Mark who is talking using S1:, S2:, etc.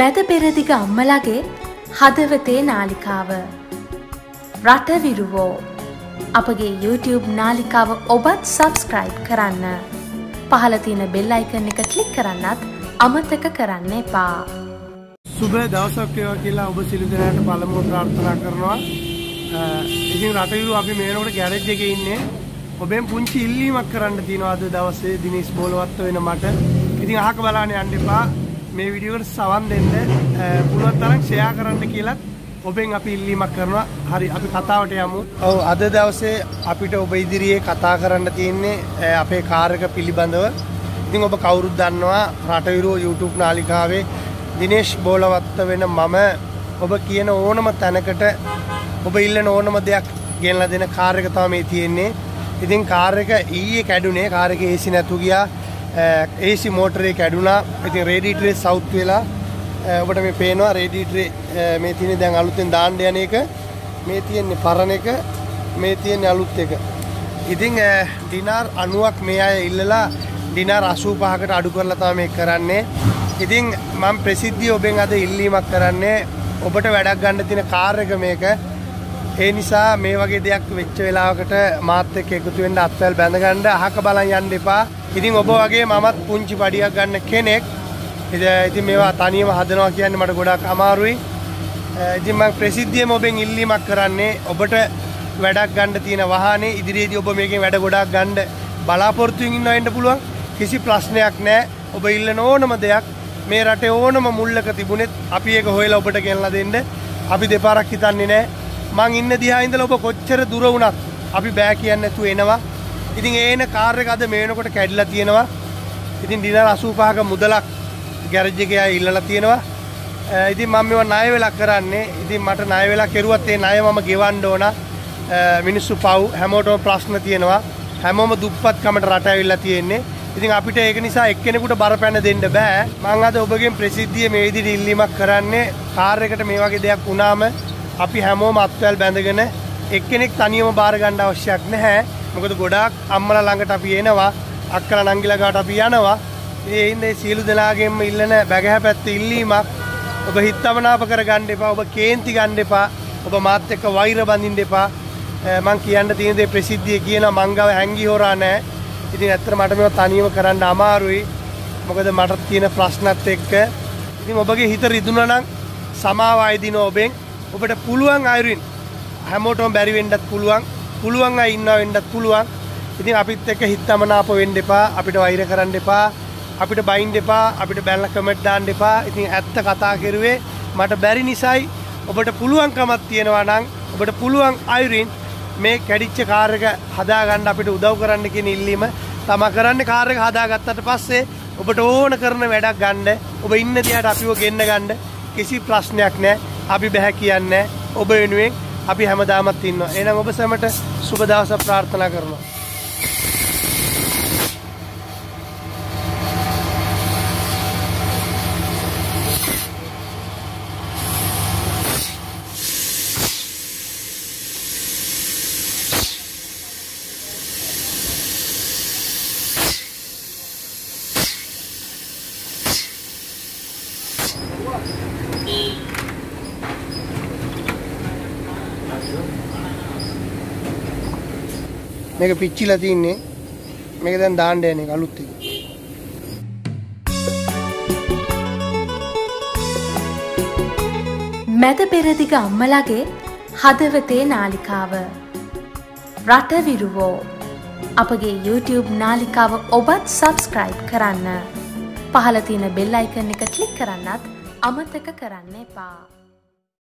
S1: මැද පෙරදිග අම්මලගේ හදවතේ නාලිකාව රටවිරුවෝ අපගේ YouTube නාලිකාව ඔබත් සබ්ස්ක්‍රයිබ් කරන්න. පහළ තියෙන බෙල් අයිකන් එක ක්ලික් කරන්නත් අමතක කරන්න එපා.
S2: සුබ දවසක් වේවා කියලා ඔබ සියලු දෙනාට පළමුව ප්‍රාර්ථනා කරනවා. ඉතින් රටවිරුවෝ අපි මේ වෙනකොට ගෑරේජ් එකේ ඉන්නේ. ඔබෙන් පුංචි ඉල්ලීමක් කරන්න තියෙනවා අද දවසේ දිනේෂ් බෝලවත්ත වෙන මට. ඉතින් අහක බලන්න යන්න එපා. මේ වීඩියෝ එකට සවන් දෙන්න පුළුවන් තරම් ෂෙයා කරන්න කියලා ඔබෙන් අපි ඉල්ලීමක් කරනවා. හරි අපි කතාවට යමු. ඔව් අද දවසේ අපිට ඔබ ඉදිරියේ කතා කරන්න තියෙන්නේ අපේ කාර් එක පිළිබඳව. ඉතින් ඔබ කවුරුත් දන්නවා රටවිරුවෝ YouTube නාලිකාවේ දිනේෂ් බෝලවත්ත වෙන මම ඔබ කියන ඕනම තැනකට ඔබ ඉල්ලන ඕනම දෙයක් ගෙනලා දෙන කාර් එක තමයි මේ තියෙන්නේ. ඉතින් කාර් එක ඊයේ කැඩුනේ. කාර් එකේ AC නැතු ගියා. AC මෝටරේ කැඩුනා. ඉතින් රේඩියේටරේ සවුත් වෙලා ඔබට මේ පේනවා රේඩියේටරේ මේ තියෙන්නේ දැන් අලුතෙන් දාන්න යන එක. මේ තියෙන්නේ පරණ එක. මේ තියෙන්නේ අලුත් එක. ඉතින් දිනාර් 90ක් මේ අය ඉල්ලලා දිනාර් 85කට අඩු කරලා තමයි මේක කරන්නේ. ඉතින් මම ප්‍රසිද්ධිය ඔබෙන් අද ඉල්ලීමක් කරන්නේ ඔබට වැඩක් ගන්න තියෙන කාර් එක මේක. ඒ නිසා මේ වගේ දෙයක් වෙච්ච වෙලාවකට මාත් එක්ක එකතු වෙන්න අත්වැල් බැඳ ගන්න අහක බලන් යන්න එපා. ඉතින් ඔබ වගේ මමත් පුංචි පඩියක් ගන්න කෙනෙක්. ඉතින් මේවා තනියම හදනවා කියන්නේ මට ගොඩක් අමාරුයි. ඉතින් මම ප්‍රසිද්ධියම ඔබෙන් ඉල්ලීමක් කරන්නේ ඔබට වැඩක් ගන්න තියෙන වාහනේ ඉදිරියේදී ඔබ මේකෙන් වැඩ ගොඩක් ගන්න බලාපොරොත්තුෙන් ඉන්නවා වෙන්න පුළුවන්. කිසි ප්‍රශ්නයක් නැහැ. ඔබ ඉල්ලන ඕනම දෙයක් මේ රටේ ඕනම මුල්ලක තිබුණෙත් අපි ඒක හොයලා ඔබට ගෙනලා දෙන්න. අපි දෙපාරක් හිතන්නේ නැහැ. මං ඉන්න දිහා ඉඳලා ඔබ කොච්චර දුර වුණත් අපි බෑ කියන්නේ නැතුව එනවා. ඉතින් ඒ එන කාර් එක අද මේ වෙනකොට කැඩිලා තියෙනවා. ඉතින් දිනාර 85ක මුදලක් ගෑරේජ් එකේ අය ඉල්ලලා තියෙනවා. ඉතින් මම මේවා ණය වෙලා කරන්නේ. ඉතින් මට ණය වෙලා කෙරුවත් ඒ ණය මම ගෙවන්න ඕන. මිනිස්සු පව් හැමෝටම ප්‍රශ්න තියෙනවා. හැමෝම දුප්පත්කමට රට ඇවිල්ලා තියෙන්නේ. ඉතින් අපිට ඒක නිසා එක්කෙනෙකුට බරපැන දෙන්න බෑ. මම අද ඔබගෙන් ප්‍රසිද්ධිය මේ විදිහට ඉල්ලීමක් කරන්නේ කාර් එකට මේ වගේ දෙයක් වුණාම අපි හැමෝම අත්වැල් බැඳගෙන එක්කෙනෙක් තනියම බාර ගන්න අවශ්‍යයක් නැහැ. මොකද ගොඩාක් අම්මලා ළඟට අපි එනවා. අක්කලා නංගිලා ගාවට අපි යනවා. ඒ ඉන්නේ සියලු දෙනාගෙන්ම ඉල්ලන බැගෑපැත්ත ඉල්ලීමක්. ඔබ හිතමනාප කරගන්න එපා. ඔබ කේන්ති ගන්න එපා. ඔබ මාත් එක්ක වෛර බඳින්න එපා. මං කියන්න තියෙන දේ ප්‍රසිද්ධිය කියන මංගව හැංගි හොරා නැහැ. ඉතින් ඇත්තට මට මේවා තනියම කරන්න අමාරුයි. මොකද මට තියෙන ප්‍රශ්නත් එක්ක. ඉතින් ඔබගේ හිත රිදුනා නම් සමාව අයදින ඔබෙන් ඔබට පුළුවන් අයුරින් හැමෝටම බැරි වෙන්නත් පුළුවන්. පුළුවන් අය ඉන්නවා වෙන්නත් පුළුවන්. ඉතින් අපිත් එක්ක හිතමනාප වෙන්න එපා. අපිට වෛර කරන්න එපා. අපිට බයින්න එපා. අපිට බැලලා කමෙන්ට් දාන්න එපා. ඉතින් ඇත්ත කතා කරුවේ මට බැරි නිසායි. ඔබට පුළුවන්කමක් තියෙනවා නම් ඔබට පුළුවන් අයුරින් මේ කැඩිච්ච කාර් එක හදාගන්න අපිට උදව් කරන්න කියන ඉල්ලීම තමයි කරන්නේ. කාර් එක හදාගත්තට පස්සේ ඔබට ඕන කරන වැඩක් ගන්න ඔබ ඉන්න දිහාට අපිව ගෙන්න ගන්න කිසි ප්‍රශ්නයක් නැහැ. අපි බෑ කියන්නේ ඔබ වෙනුවෙන් අපි හැමදාමත් ඉන්නවා. එහෙනම් ඔබ සැමට සුබ දවසක් ප්‍රාර්ථනා කරනවා. මේක පිච්චිලා තින්නේ. මේක දැන් දාන්න යන්නේ අලුත් එක.
S1: මැද පෙරදිග අම්මලගේ හදවතේ නාලිකාව රටවිරුවෝ අපගේ YouTube නාලිකාව ඔබත් සබ්ස්ක්‍රයිබ් කරන්න. පහළ තියෙන බෙල් අයිකන් එක ක්ලික් කරන්නත් අමතක කරන්න එපා.